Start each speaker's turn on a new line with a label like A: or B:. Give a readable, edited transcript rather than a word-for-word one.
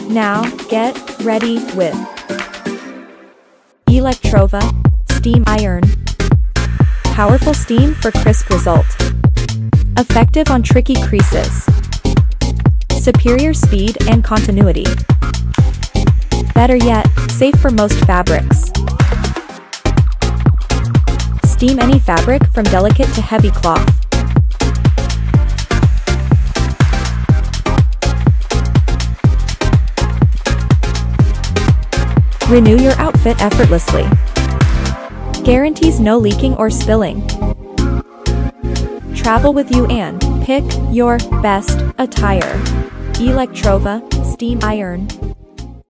A: Now, get ready with Electrova Steam Iron. Powerful steam for crisp result. Effective on tricky creases. Superior speed and continuity. Better yet, safe for most fabrics. Steam any fabric from delicate to heavy cloth. Renew your outfit effortlessly. Guarantees no leaking or spilling. Travel with you and pick your best attire. Electrova Steam Iron.